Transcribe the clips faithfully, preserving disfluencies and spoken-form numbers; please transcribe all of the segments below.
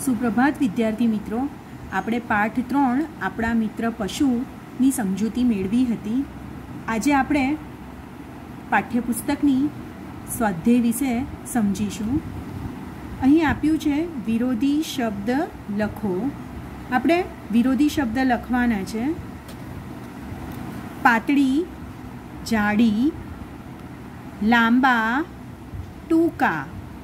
સુપ્રભાત વિદ્યાર્થી મિત્રો, આપણે પાઠ ત્રણ આપણા મિત્ર પશુની સમજૂતી મેળવી હતી. આજે આપણે પાઠ્યપુસ્તકની સ્વાધ્યાય વિશે સમજીશું. અહીં આપ્યું છે વિરોધી શબ્દ લખો. આપણે વિરોધી શબ્દ લખવાના છે. પાતળી, જાડી, લાંબા, ટૂંકા,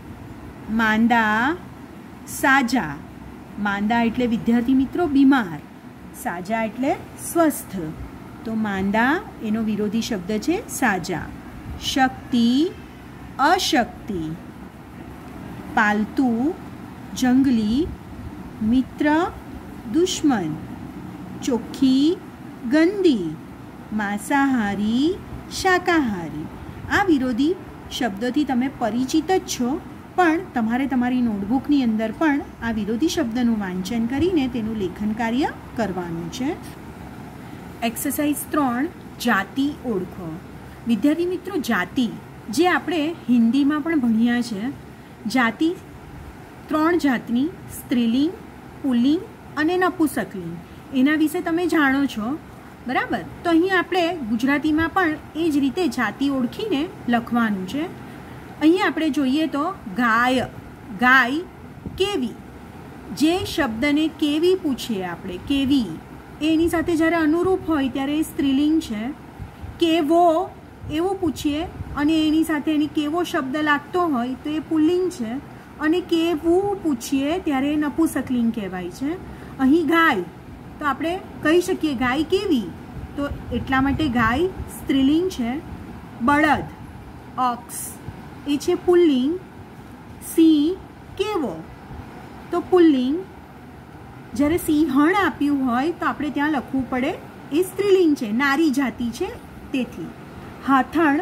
માંદા, સાજા. માંદા એટલે વિદ્યાર્થી મિત્રો બીમાર, સાજા એટલે સ્વસ્થ. તો માંદા એનો વિરોધી શબ્દ છે સાજા. શક્તિ, અશક્તિ. પાલતુ, જંગલી, મિત્ર, દુશ્મન. ચોખ્ખી, ગંદી. માંસાહારી, શાકાહારી. આ વિરોધી શબ્દોથી તમે પરિચિત જ છો, પણ તમારે તમારી નોટબુકની અંદર પણ આ વિરોધી શબ્દનું વાંચન કરીને તેનું લેખન કાર્ય કરવાનું છે. એક્સરસાઇઝ ત્રણ, જાતિ ઓળખો. વિદ્યાર્થી મિત્રો, જાતિ જે આપણે હિન્દીમાં પણ ભણ્યા છે, જાતિ ત્રણ જાતની, સ્ત્રીલિંગ, પુલ્લિંગ અને નપુંસકલિંગ, એના વિશે તમે જાણો છો, બરાબર? તો અહીં આપણે ગુજરાતીમાં પણ એ જ રીતે જાતિ ઓળખીને લખવાનું છે. અહીં આપણે જોઈએ તો ગાય, ગાય કેવી. જે શબ્દને કેવી પૂછીએ આપણે, કેવી, એની સાથે જ્યારે અનુરૂપ હોય ત્યારે એ સ્ત્રીલિંગ છે. કેવો એવું પૂછીએ અને એની સાથે એની કેવો શબ્દ લાગતો હોય તો એ પુલ્લિંગ છે. અને કેવું પૂછીએ ત્યારે એ નપુંસકલિંગ કહેવાય છે. અહીં ગાય તો આપણે કહી શકીએ ગાય કેવી, તો એટલા માટે ગાય સ્ત્રીલિંગ છે. બળદ, ઓક્સ, એ છે પુલ્લિંગ. સિંહ કેવો, તો પુલ્લિંગ. જ્યારે સિંહણ આપ્યું હોય તો આપણે ત્યાં લખવું પડે એ સ્ત્રીલિંગ છે, નારી જાતિ છે તેથી. હાથણ,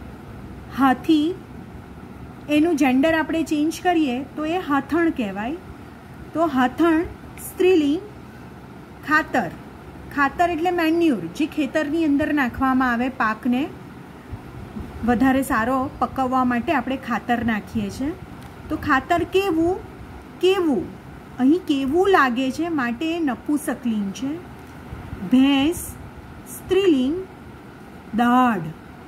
હાથી, એનું જેન્ડર આપણે ચેન્જ કરીએ તો એ હાથણ કહેવાય. તો હાથણ સ્ત્રીલિંગ. ખાતર, ખાતર એટલે મેન્યુર, જે ખેતરની અંદર નાખવામાં આવે પાકને વધારે સારો પકવવા માટે આપણે ખાતર નાખીએ છીએ. તો ખાતર કેવું, કેવું. અહીં કેવું લાગે છે માટે નપુંસકલિંગ છે. ભેંસ સ્ત્રીલિંગ. દાઢ,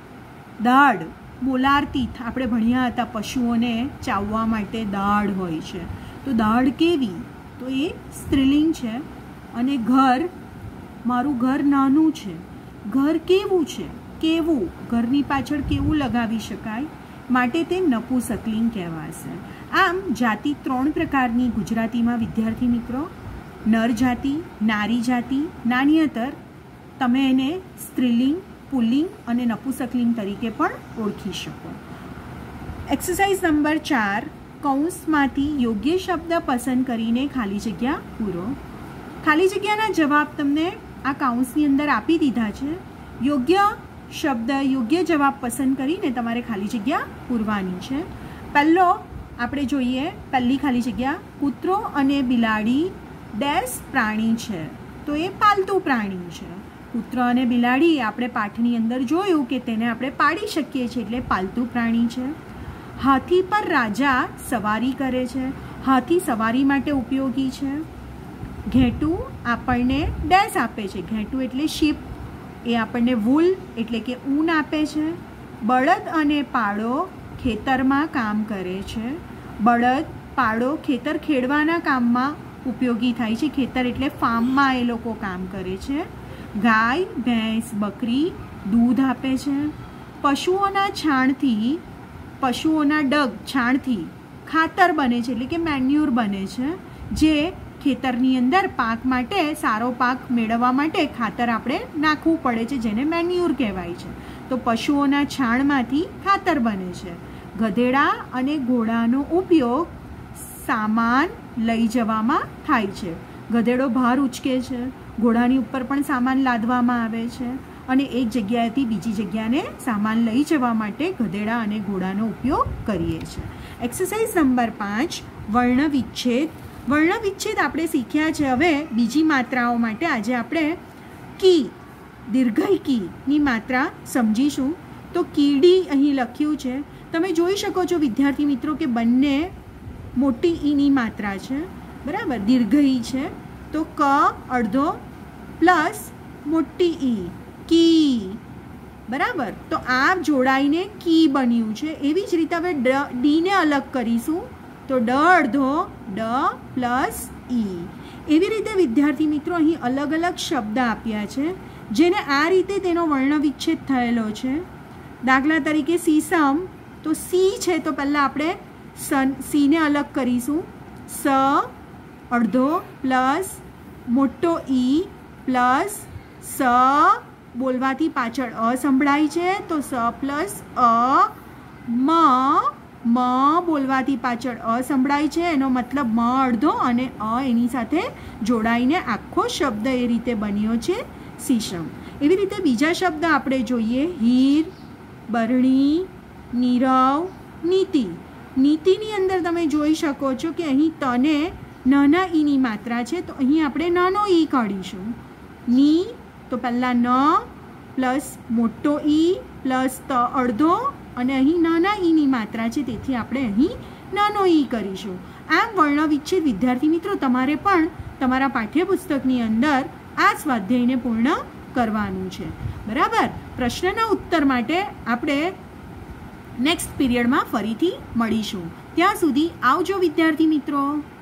દાઢ બોલારતી, આપણે ભણ્યા હતા પશુઓને ચાવવા માટે દાઢ હોય છે, તો દાઢ કેવી, તો એ સ્ત્રીલિંગ છે. અને ઘર, મારું ઘર નાનું છે. ઘર કેવું છે, કેવું, ઘરની પાછળ કેવું લગાવી શકાય માટે તે નપુંસકલિંગ કહેવાશે. આમ જાતિ ત્રણ પ્રકારની ગુજરાતીમાં વિદ્યાર્થી મિત્રો, નર જાતિ, નારી જાતિ, નાન્યતર. તમે એને સ્ત્રીલિંગ, પુલ્લિંગ અને નપુંસકલિંગ તરીકે પણ ઓળખી શકો. એક્સરસાઇઝ નંબર ચાર, કૌંસમાંથી યોગ્ય શબ્દ પસંદ કરીને ખાલી જગ્યા પૂરો. ખાલી જગ્યાના જવાબ તમને આ કૌંસની અંદર આપી દીધા છે. યોગ્ય શબ્દ, યોગ્ય જવાબ પસંદ કરીને તમારે ખાલી જગ્યા પૂરવાની છે. પહેલો આપણે જોઈએ, પહેલી ખાલી જગ્યા, કૂતરો અને બિલાડી ડેશ પ્રાણી છે, તો એ પાલતુ પ્રાણી છે. કૂતરો અને બિલાડી આપણે પાઠની અંદર જોયું કે તેને આપણે પાળી શકીએ છીએ, એટલે પાલતુ પ્રાણી છે. હાથી પર રાજા સવારી કરે છે, હાથી સવારી માટે ઉપયોગી છે. ઘેટું આપણને ડેશ આપે છે, ઘેટું એટલે શીપ, એ આપણને વૂલ એટલે કે ઊન આપે છે. બળદ અને પાડો ખેતરમાં કામ કરે છે. બળદ, પાડો ખેતર ખેડવાના કામમાં ઉપયોગી થાય છે. ખેતર એટલે ફાર્મમાં એ લોકો કામ કરે છે. ગાય, ભેંસ, બકરી દૂધ આપે છે. પશુઓના છાણથી, પશુઓના ડગ, છાણથી ખાતર બને છે, એટલે કે મેન્યુર બને છે, જે ખેતરની અંદર પાક માટે, સારો પાક મેળવવા માટે ખાતર આપણે નાખવું પડે છે, જેને મેન્યુર કહેવાય છે. તો પશુઓના છાણમાંથી ખાતર બને છે. ગધેડા અને ઘોડાનો ઉપયોગ સામાન લઈ જવામાં થાય છે. ગધેડો ભાર ઉચકે છે, ઘોડાની ઉપર પણ સામાન લાદવામાં આવે છે, અને એક જગ્યાએથી બીજી જગ્યાને સામાન લઈ જવા માટે ગધેડા અને ઘોડાનો ઉપયોગ કરીએ છીએ. એક્સરસાઇઝ નંબર પાંચ, વર્ણ વિચ્છેદ. વર્ણ વિચ્છેદ આપણે શીખ્યા છે. હવે બીજી માત્રાઓ માટે આજે આપણે કી, દીર્ઘઈ કીની માત્રા સમજીશું. તો કીડી અહીં લખ્યું છે, તમે જોઈ શકો છો વિદ્યાર્થી મિત્રો કે બંને મોટી ઈની માત્રા છે. બરાબર, દીર્ઘ ઈ છે તો ક અડધો પ્લસ મોટી ઈ, કી. બરાબર, તો આ જોડાઈને કી બન્યું છે. એવી જ રીતે હવે ડ ડીને અલગ કરીશું તો ડ અડધો ડ પ્લસ ઈ. એવી રીતે વિદ્યાર્થી મિત્રો અહીં અલગ અલગ શબ્દ આપ્યા છે જેને આ રીતે તેનો વર્ણ વિચ્છેદ થયેલો છે. દાખલા તરીકે સીસમ, તો સી છે તો પહેલાં આપણે સન સીને અલગ કરીશું. સ અડધો પ્લસ મોટો ઈ પ્લસ સ, બોલવાથી પાછળ અ સંભળાય છે તો સ પ્લસ અ. મ મ બોલવાથી પાછળ અ સંભળાય છે, એનો મતલબ મ અડધો અને અ એની સાથે જોડાઈને આખો શબ્દ એ રીતે બન્યો છે સીસમ. એવી રીતે બીજા શબ્દ આપણે જોઈએ. હીર, બરણી, નીરવ, નીતિ. નીતિની અંદર તમે જોઈ શકો છો કે અહીં તને નાના ઈની માત્રા છે તો અહીં આપણે નાનો ઈ કાઢીશું. ની તો પહેલાં ન પ્લસ મોટો ઈ પ્લસ ત અડધો અને અહીં નાના ઈની માત્રા છે તેથી આપણે અહીં નાનો ઈ કરીશું. આમ વર્ણ વિચ્છેદ વિદ્યાર્થી મિત્રો તમારે પણ તમારા પાઠ્યપુસ્તકની અંદર આ સ્વાધ્યાયને પૂર્ણ કરવાનું છે. બરાબર, પ્રશ્નના ઉત્તર માટે આપણે નેક્સ્ટ પીરિયડમાં ફરીથી મળીશું. ત્યાં સુધી આવજો વિદ્યાર્થી મિત્રો.